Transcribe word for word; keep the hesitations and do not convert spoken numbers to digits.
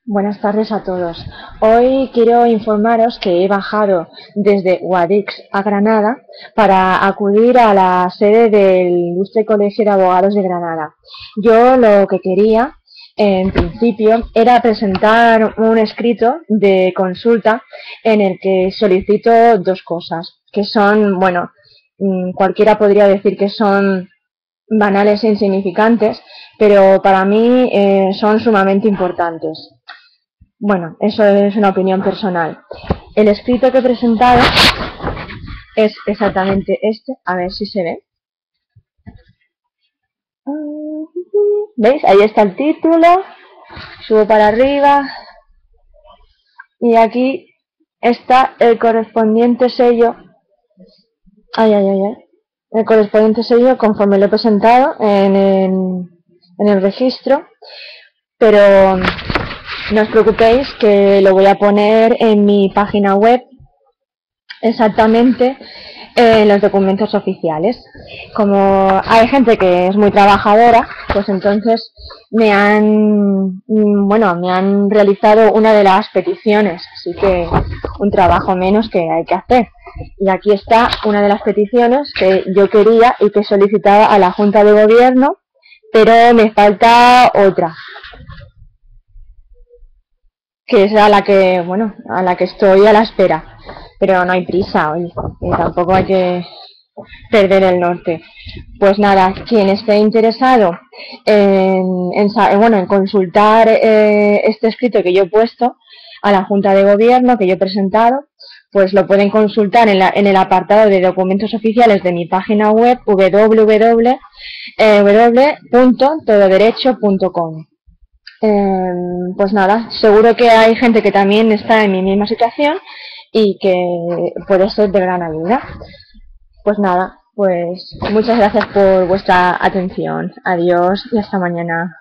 Buenas tardes a todos. Hoy quiero informaros que he bajado desde Guadix a Granada para acudir a la sede del Ilustre Colegio de Abogados de Granada. Yo lo que quería, en principio, era presentar un escrito de consulta en el que solicito dos cosas, que son, bueno, cualquiera podría decir que son banales e insignificantes, pero para mí eh, son sumamente importantes. Bueno, eso es una opinión personal. El escrito que he presentado es exactamente este, a ver si se ve. ¿Veis? Ahí está el título, subo para arriba y aquí está el correspondiente sello. Ay, ay, ay, ay. El correspondiente sello conforme lo he presentado en el, en el registro, pero no os preocupéis que lo voy a poner en mi página web exactamente en los documentos oficiales. Como hay gente que es muy trabajadora, pues entonces me han, bueno, me han realizado una de las peticiones, así que un trabajo menos que hay que hacer. Y aquí está una de las peticiones que yo quería y que solicitaba a la Junta de Gobierno, pero me falta otra, que es a la que, bueno, a la que estoy a la espera, pero no hay prisa hoy, y tampoco hay que perder el norte. Pues nada, quien esté interesado en, en, bueno, en consultar eh, este escrito que yo he puesto a la Junta de Gobierno, que yo he presentado, pues lo pueden consultar en, la, en el apartado de documentos oficiales de mi página web w w w punto tododerecho punto com. Eh, pues nada, seguro que hay gente que también está en mi misma situación y que puede ser de gran ayuda. Pues nada, pues muchas gracias por vuestra atención. Adiós y hasta mañana.